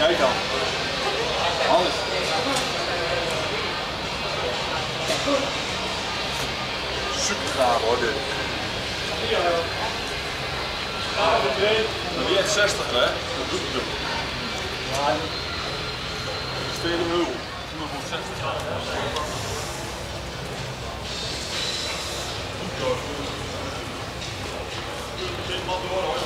Kijk dan. Alles. Super gaaf hoor dit. Dan ben je echt 60 hè? Dat doet het. Steden Heul. 160.